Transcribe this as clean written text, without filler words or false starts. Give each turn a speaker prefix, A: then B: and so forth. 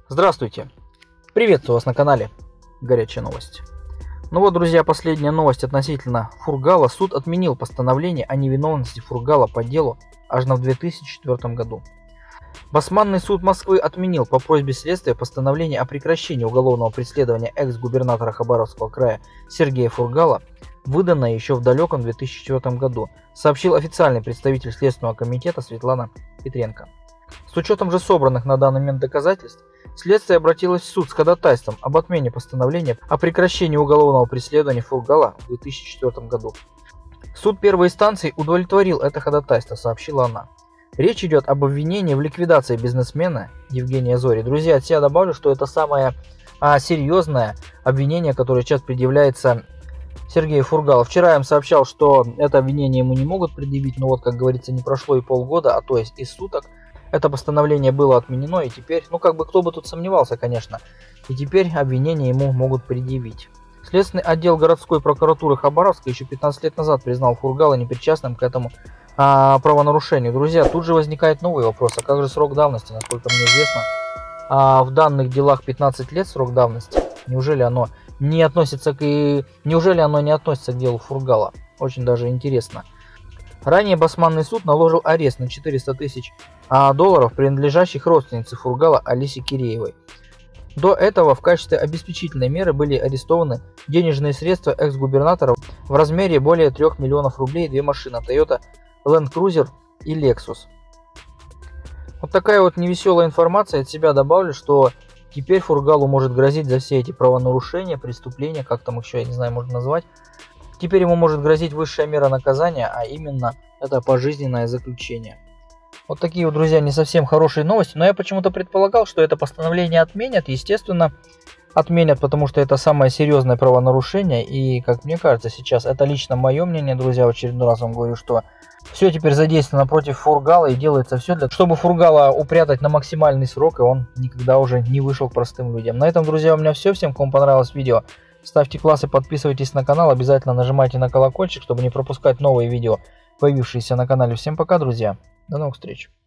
A: Здравствуйте! Приветствую вас на канале Горячие новости. Ну вот, друзья, последняя новость относительно Фургала. Суд отменил постановление о невиновности Фургала по делу аж в 2004 году. Басманный суд Москвы отменил по просьбе следствия постановление о прекращении уголовного преследования экс-губернатора Хабаровского края Сергея Фургала, выданное еще в далеком 2004 году, сообщил официальный представитель Следственного комитета Светлана Петренко. С учетом же собранных на данный момент доказательств, следствие обратилось в суд с ходатайством об отмене постановления о прекращении уголовного преследования Фургала в 2004 году. Суд первой инстанции удовлетворил это ходатайство, сообщила она. Речь идет об обвинении в ликвидации бизнесмена Евгения Зори. Друзья, от себя добавлю, что это самое серьезное обвинение, которое сейчас предъявляется Сергею Фургалу. Вчера я им сообщал, что это обвинение ему не могут предъявить, но вот, как говорится, не прошло и полгода, а то есть из суток. Это постановление было отменено, и теперь, кто бы тут сомневался, конечно, и теперь обвинение ему могут предъявить. Следственный отдел городской прокуратуры Хабаровска еще 15 лет назад признал Фургала непричастным к этому правонарушению. Друзья, тут же возникает новый вопрос: а как же срок давности? Насколько мне известно, в данных делах 15 лет срок давности. Неужели оно не относится к делу Фургала? Очень даже интересно. Ранее Басманный суд наложил арест на 400 тысяч долларов, принадлежащих родственнице Фургала Алисе Киреевой. До этого в качестве обеспечительной меры были арестованы денежные средства экс-губернатора в размере более 3 миллионов рублей, 2 машины Toyota Land Cruiser и Lexus. Вот такая вот невеселая информация. От себя добавлю, что теперь Фургалу может грозить за все эти правонарушения, преступления, как там еще, я не знаю, можно назвать. Теперь ему может грозить высшая мера наказания, а именно это пожизненное заключение. Вот такие вот, друзья, не совсем хорошие новости, но я почему-то предполагал, что это постановление отменят. Естественно, отменят, потому что это самое серьезное правонарушение. И, как мне кажется, сейчас, это лично мое мнение, друзья, в очередной раз вам говорю, что все теперь задействовано против Фургала, и делается все чтобы Фургала упрятать на максимальный срок, и он никогда уже не вышел к простым людям. На этом, друзья, у меня все. Всем, кому понравилось видео, ставьте классы, подписывайтесь на канал, обязательно нажимайте на колокольчик, чтобы не пропускать новые видео, появившиеся на канале. Всем пока, друзья, до новых встреч.